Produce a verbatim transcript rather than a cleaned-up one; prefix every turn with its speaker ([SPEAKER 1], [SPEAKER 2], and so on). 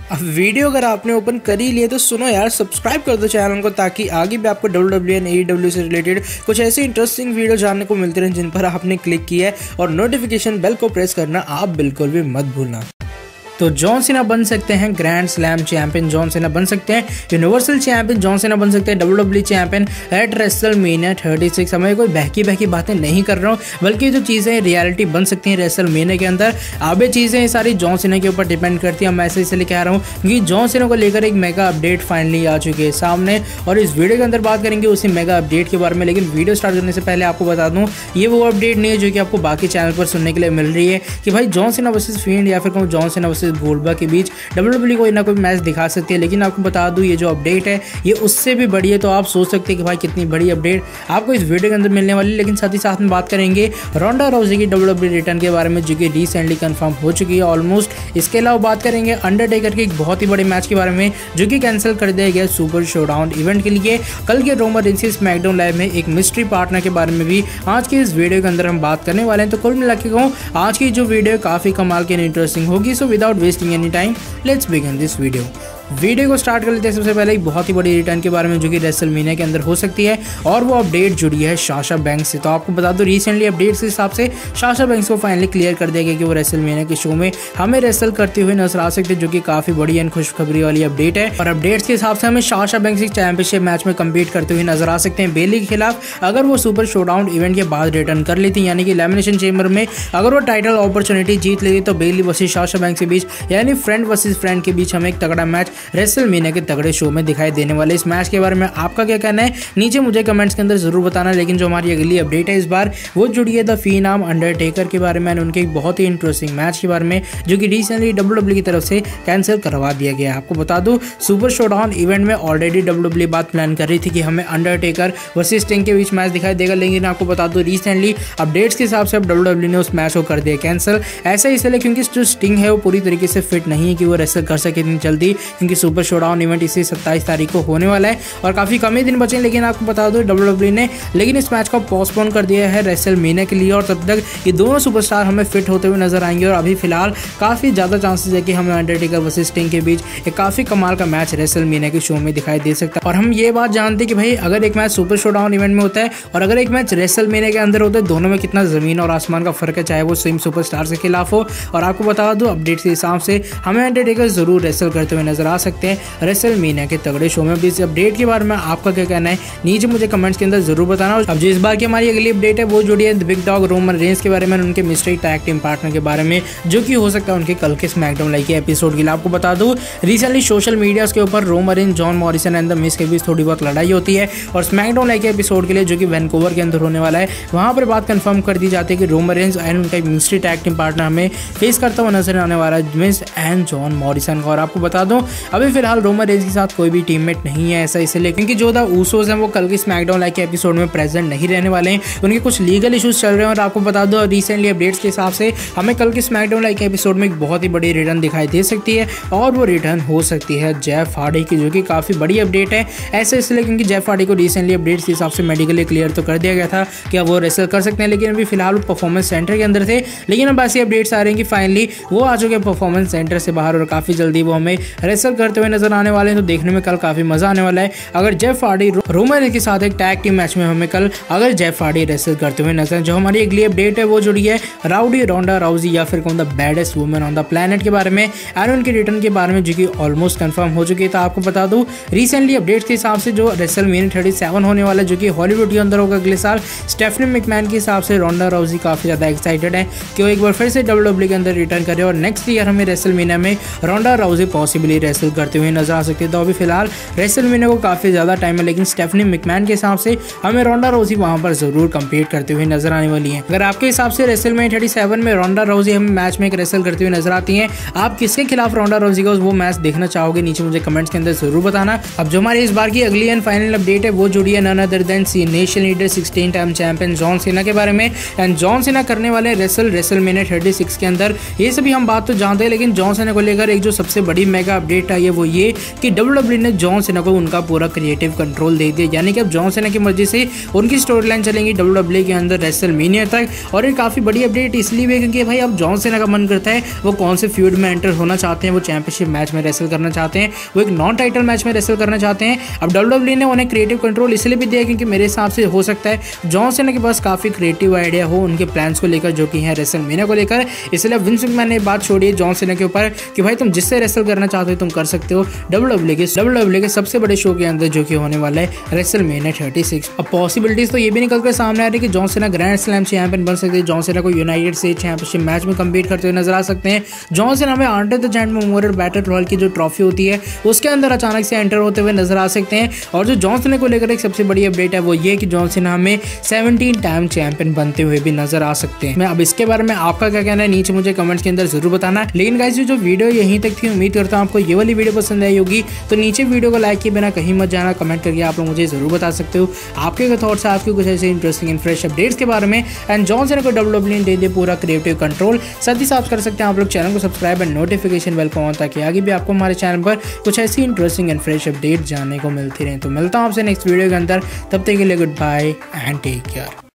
[SPEAKER 1] अब वीडियो अगर आपने ओपन कर ही लिए तो सुनो यार, सब्सक्राइब कर दो चैनल को ताकि आगे भी आपको W W E and A E W से रिलेटेड कुछ ऐसे इंटरेस्टिंग वीडियो जानने को मिलते रहे जिन पर आपने क्लिक किया है, और नोटिफिकेशन बेल को प्रेस करना आप बिल्कुल भी मत भूलना। तो जॉन सीना बन सकते हैं ग्रैंड स्लैम चैंपियन, जॉन सीना बन सकते हैं यूनिवर्सल चैंपियन, जॉन सीना बन सकते हैं W W E champion at WrestleMania thirty six. मैं कोई बहकी बहकी बातें नहीं कर रहा हूँ, बल्कि जो चीज़ें रियलिटी बन सकती हैं रेसलमेनिया के अंदर, अब ये चीज़ें सारी जॉन सीना के ऊपर डिपेंड करती हैं। मैं ऐसे इसलिए कह रहा हूँ क्योंकि जॉन सीना को लेकर एक मेगा अपडेट फाइनली आ चुकी है सामने, और इस वीडियो के अंदर बात करेंगे उसी मेगा अपडेट के बारे में। लेकिन वीडियो स्टार्ट करने से पहले आपको बता दूँ, ये वो अपडेट नहीं है जो कि आपको बाकी चैनल पर सुनने के लिए मिल रही है कि भाई जॉन सीना वर्सेस फील्ड या फिर कहूँ जॉन सीना वर्सेस गोल्डबर्ग के बीच डब्ल्यू डब्ल्यू ई कोई ना कोई मैच दिखा सकती है। लेकिन आपको बता दूं ये जो अपडेट है ये उससे भी बड़ी है, तो आप सोच सकते हैं कि भाई कितनी बड़ी अपडेट आपको इस वीडियो के अंदर मिलने वाली है। लेकिन साथ ही साथ में बात करेंगे रोंडा राउजी की डब्ल्यू डब्ल्यू ई रिटर्न के बारे में जो कि रिसेंटली कंफर्म हो चुकी है ऑलमोस्ट। इसके अलावा बात करेंगे अंडरटेकर के एक बहुत ही बड़े मैच के बारे में जो कि कैंसिल कर दिया गया सुपर शोडाउन इवेंट के लिए। कल के रोमन रेंस स्मैकडाउन लाइव में एक मिस्ट्री पार्टनर के बारे में भी आज के इस वीडियो के अंदर हम बात करने वाले हैं। तो कुल मिला के कहूँ आज की जो वीडियो काफी कमाल की इंटरेस्टिंग होगी। So without wasting any time let's begin this video. Video को स्टार्ट कर लेते हैं सबसे पहले एक बहुत ही बड़ी रिटर्न के बारे में जो कि रेसलमेनिया के अंदर हो सकती है, और वो अपडेट जुड़ी है साशा बैंक्स से। तो आपको बता दो रिसेंटली अपडेट्स के हिसाब से साशा बैंक्स को फाइनली क्लियर कर दिया गया कि वो रेसलमेनिया के शो में हमें रेसल करते हुए नजर आ सकते हैं, जो कि काफी बड़ी एंड खुशखबरी वाली अपडेट है। और अपडेट्स के हिसाब से हमें साशा बैंक्स एक चैंपियनशिप मैच में कम्पीट करते हुए नजर आ सकते हैं बेली के खिलाफ, अगर वो सुपर शोडाउन इवेंट के बाद रिटर्न कर लेती, यानी कि एलिमिनेशन चेंबर में अगर वो टाइटल अपॉर्चुनिटी जीत लेती तो बेली वर्सेस साशा बैंक्स के बीच यानी फ्रेंड वर्सेस फ्रेंड के बीच हमें एक तगड़ा मैच रेसलमेनिया तगड़े शो में दिखाई देने वाले। इस मैच के बारे में आपका क्या कहना है नीचे मुझे कमेंट्स के अंदर जरूर बताना। लेकिन जो हमारी अगली अपडेट है इस बार वो जुड़ी है द फिनाम अंडरटेकर के बारे में, उनके एक बहुत ही इंटरेस्टिंग मैच के बारे में जो कि रिसेंटली डब्ल्यू डब्ल्यू की तरफ से कैंसिल करवा दिया गया। आपको बता दूं सुपर शोडाउन इवेंट में ऑलरेडी डब्ल्यू डब्ल्यू बात प्लान कर रही थी कि हमें अंडरटेकर वर्सेस स्टिंग के बीच मैच दिखाई देगा, लेकिन आपको बता दूं रिसेंटली अपडेट्स के हिसाब से अब डब्ल्यू डब्ल्यू ने उस मैच को कर दिया कैंसिल। ऐसा इसलिए क्योंकि जो स्टिंग है वो पूरी तरीके से फिट नहीं है कि वो रेसल कर सके इतनी जल्दी, क्योंकि सुपर शोडाउन इवेंट इसी सत्ताईस तारीख को होने वाला है और काफी कम ही दिन बचे हैं। लेकिन आपको बता दो डब्ल्यू डब्ल्यू ने लेकिन इस मैच को पोस्टपोन कर दिया है रेसलमेनिया के लिए, और तब तक ये दोनों सुपरस्टार हमें फिट होते हुए नजर आएंगे। और अभी फिलहाल काफी ज्यादा चांसेस है कि हमें अंडरटेकर वर्सेस स्टिंग के बीच एक काफी कमाल का मैच रेसलमेनिया के शो में दिखाई दे सकता है। और हम ये बात जानते हैं कि भाई अगर एक मैच सुपर शोडाउन इवेंट में होता है और अगर एक मैच रेसलमेनिया के अंदर होता है, दोनों में कितना जमीन और आसमान का फर्क है, चाहे वो सेम सुपरस्टार के खिलाफ हो। और आपको बता दो अपडेट के हिसाब से हमें अंडरटेकर जरूर रेसल करते हुए नजर आ सकते हैं रेसलमेनिया के तगड़े शो में। इस अपडेट के बारे में आपका क्या कहना है नीचे मुझे कमेंट्स के अंदर जरूर बताना। अब जो इस बार की हमारी अगली अपडेट है वो जुड़ी है बिग डॉग रोमन रेंस के बारे में, उनके मिस्ट्री टैग टीम पार्टनर के बारे में जो कि हो सकता है उनके कल के स्मैकडाउन लाइव के एपिसोड के लिए। आपको बता दूं रिसेंटली सोशल मीडिया के ऊपर Roman Reigns, John Morrison and the Miz के बीच थोड़ी बहुत लड़ाई होती है, और स्मैकडाउन लाइव के एपिसोड के लिए जो कि वैनकूवर के अंदर होने वाला है वहां पर बात कंफर्म कर दी जाती है कि रोमन रेंस एंड उनका मिस्ट्री टैग टीम पार्टनर हमें फेस करता हुआ नजर आने वाला है मिस एंड जॉन मॉरिसन का। और आपको बता दूं अभी फिलहाल रोमन रेंस के साथ कोई भी टीममेट नहीं है, ऐसा इसलिए क्योंकि जो द ऊसोस हैं वो कल की स्मैकडाउन लाइव के एपिसोड में प्रेजेंट नहीं रहने वाले हैं, उनके कुछ लीगल इश्यूज चल रहे हैं। और आपको बता दो रिसेंटली अपडेट्स के हिसाब से हमें कल की स्मैकडाउन लाइव के एपिसोड में एक बहुत ही बड़ी रिटर्न दिखाई दे सकती है, और वो रिटर्न हो सकती है जेफ हार्डी की, जो कि काफी बड़ी अपडेट है। ऐसा इसलिए क्योंकि जेफ हार्डी को रिसेंटली अपडेट्स के हिसाब से मेडिकली क्लियर तो कर दिया गया था कि वो रेसल कर सकते हैं, लेकिन अभी फिलहाल वो परफॉर्मेंस सेंटर के अंदर थे। लेकिन अब ऐसी अपडेट्स आ रही हैं कि फाइनली वो आ चुके हैं परफॉर्मेंस सेंटर से बाहर और काफी जल्दी वो हमें रेसल करते हुए नजर आने वाले हैं। तो देखने में कल काफी मजा आने वाला है अगर जेफ हार्डी रोमन रेंस के साथ एक टैग टीम मैच में हमें कल अगर जेफ हार्डी रेसल करते हुए नजर। जो हमारी अगली अपडेट है वो जुड़ी है राउडी रोंडा राउजी या फिर कौन the baddest woman on the planet के बारे में, एंड उनके रिटर्न के बारे में जो कि ऑलमोस्ट कंफर्म हो चुकी है। तो आपको बता दूं रिसेंटली अपडेट्स के हिसाब से जो रेसलमेनिया थर्टी सेवन होने वाला है जो कि हॉलीवुड के अंदर होगा अगले साल, स्टेफनी मैकमैन के हिसाब से रोंडा राउजी काफी ज्यादा एक्साइटेड है कि वो एक बार फिर से डब्ल्यू डब्ल्यू के अंदर रिटर्न करे, और नेक्स्ट ईयर हमें रेसलमेनिया में रोंडा राउजी पॉसिबली रेसल करते हुए नजर आ सकते हैं। तो अभी फिलहाल रेसलमेनिया को काफी ज्यादा टाइम है, लेकिन स्टेफनी मैकमैन के हिसाब से हमें रोंडा राउजी वहां पर जरूर कम्पीट करते हुए नजर आने वाली है। अगर आपके हिसाब से रेसलमेनिया थर्टी सेवन में रोंडा राउजी हमें मैच में एक रेसल करती हुई नजर आती हैं, आप किसके खिलाफ रोंडा राउजी का वो मैच देखना चाहोगे नीचे मुझे कमेंट्स के अंदर जरूर बताना। अब जो हमारी इस बार की अगली एंड फाइनल अपडेट है वो जुड़ी है none other than Cenation leader sixteen time champion John Cena के बारे में। एंड जॉन सीना करने वाले रेसल रेसलमेनिया थर्टी सिक्स के अंदर, ये सभी हम बात तो जानते हैं, लेकिन जॉन सीना को लेकर एक जो सबसे बड़ी मेगा अपडेट अपडेट आई है वो ये कि डब्ल्यू डब्ल्यू ई ने जॉन सीना को उनका पूरा क्रिएटिव कंट्रोल दे दिया, यानी कि अब जॉन सीना की मर्जी से उनकी स्टोरी लाइन चलेंगी डब्ल्यू डब्ल्यू ई के अंदर रेसलमेनिया तक। और ये काफ़ी बड़ी अपडेट इसलिए भी क्योंकि भाई अब जॉन सीना का मन करता है वो कौन से फ्यूड में एंटर होना चाहते हैं, वो चैंपियनशिप मैच में रेसल करना चाहते हैं, वो एक नॉन टाइटल मैच में रेसल करना चाहते हैं। अब डब्ल्यू डब्ल्यू ई ने उन्हें क्रिएटिव कंट्रोल इसलिए भी दिया क्योंकि मेरे हिसाब से हो सकता है जॉन सीना के पास काफ़ी क्रिएटिव आइडिया हो उनके प्लान्स को लेकर जो कि है रेसलमेनिया को लेकर। इसलिए विंस मैकमैन ने बात छोड़ी है जॉन सीना के ऊपर कि भाई तुम जिससे रेसल करना चाहते हो तुम कर सकते हो डब्ल्यू डब्ल्यू ई के डब्ल्यू डब्ल्यू ई के सबसे बड़े शो के अंदर जो कि होने वाला है रेसलमेनिया छत्तीस। अब पॉसिबिलिटीज तो ये भी निकल कर सामने आ रही है कि John Cena grand slam champion बन सकते हैं, जॉन सीना को यूनाइटेड स्टेट्स चैंपियनशिप मैच में कम्पीट करते हुए नजर आ सकते हैं। जॉन सीना में Andre the Giant memorial battle royal की जो ट्रॉफी होती है उसके अंदर अचानक से एंटर होते हुए नजर आ सकते हैं। और जो जॉन सीना को लेकर एक सबसे बड़ी अपडेट है वो ये कि जॉन सीना हमें सत्रह टाइम चैंपियन बनते हुए भी नजर आ सकते हैं। मैं अब इसके बारे में आपका क्या कहना है नीचे मुझे कमेंट्स के अंदर जरूर बताना। लेकिन गाइस जो वीडियो यहीं तक थी, उम्मीद करता हूँ आपको ये वाली वीडियो पसंद आई होगी, तो नीचे वीडियो को लाइक किए बिना कहीं मत जाना, कमेंट करके आप लोग मुझे जरूर बता सकते हो आपके थॉट्स है आपके कुछ ऐसे इंटरेस्टिंग एंड फ्रेश अपडेट्स के बारे में। एंड जॉन सीना को डब्ल्यू डब्ल्यू ई दे दे पूरा क्रिएटिव कंट्रोल। साथ ही साथ कर सकते हैं आप लोग चैनल को सब्सक्राइब एंड नोटिफिकेशन बेल को ऑन, ताकि आगे भी आपको हमारे चैनल पर कुछ ऐसी इंटरेस्टिंग एंड फ्रेश अपडेट जानने को मिलती रहे। तो मिलता हूँ आपसे नेक्स्ट वीडियो के अंदर, तब तक के लिए good bye and take care.